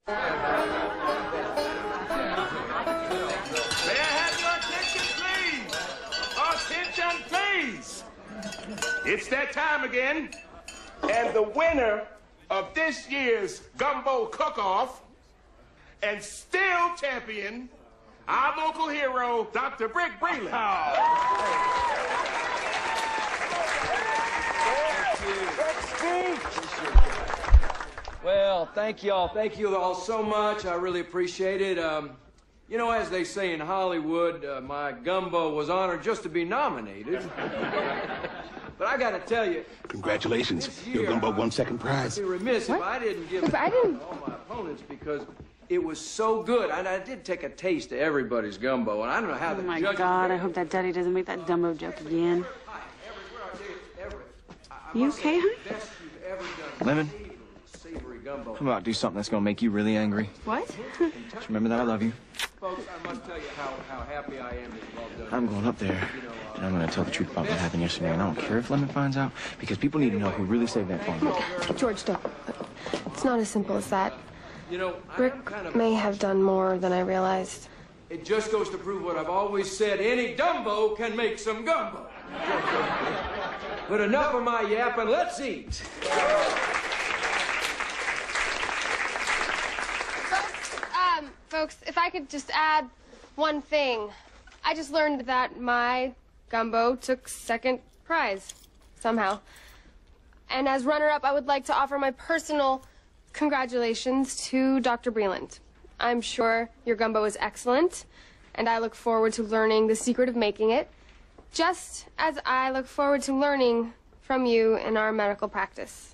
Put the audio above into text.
May I have your attention, please? Attention, please. It's that time again. And the winner of this year's Gumbo Cook-Off and still champion, our local hero, Dr. Breeland. Well, thank you all. Thank you all so much. I really appreciate it. You know, as they say in Hollywood, my gumbo was honored just to be nominated. But I got to tell you... Congratulations. Your gumbo won second prize. I'd be remiss if I didn't give it to all my opponents because it was so good. And I did take a taste of everybody's gumbo, and I don't know how the judges... Oh, my God. I hope that Daddy doesn't make that Dumbo joke again. You okay, honey? Lemon? How about do something that's gonna make you really angry? What? Just remember that I love you. Folks, I must tell you how happy I am that you've all done. I'm going up there, and I'm gonna tell the truth about what happened yesterday. And I don't care if Lemon finds out, because people need to know who really saved that farm. George, don't. It's not as simple as that. You know, Rick may have done more than I realized. It just goes to prove what I've always said. Any Dumbo can make some gumbo. But enough of my yapping. Let's eat. Folks, if I could just add one thing. I just learned that my gumbo took second prize, somehow. And as runner-up, I would like to offer my personal congratulations to Dr. Breeland. I'm sure your gumbo is excellent, and I look forward to learning the secret of making it, just as I look forward to learning from you in our medical practice.